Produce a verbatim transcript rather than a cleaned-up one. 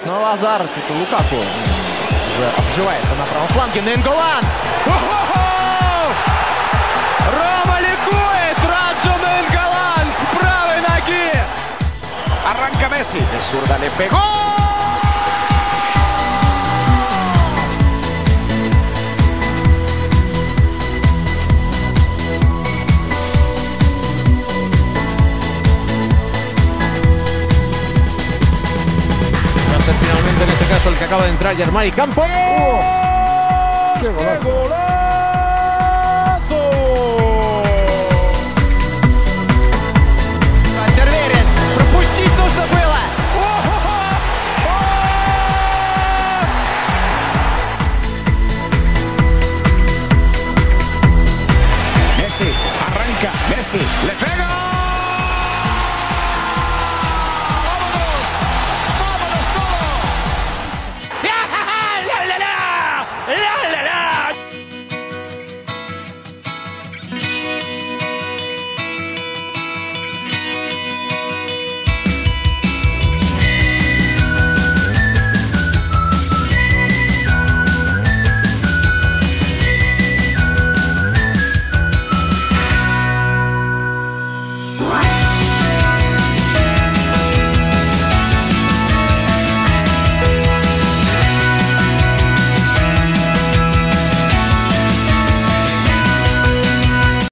Ну, Азар, тут Лукаку уже обживается на правом фланге. Нейнголан! Рома ликует! Раджо Нейнголан с правой ноги! Arranca Messi, de zurda le pegó. Finalmente en este caso el que acaba de entrar, Yermari Campos. ¡Oh! ¡Qué golazo! ¡Qué golazo! Альдервейрен, пропустить нужно было! Messi, arranca, Messi, le pega.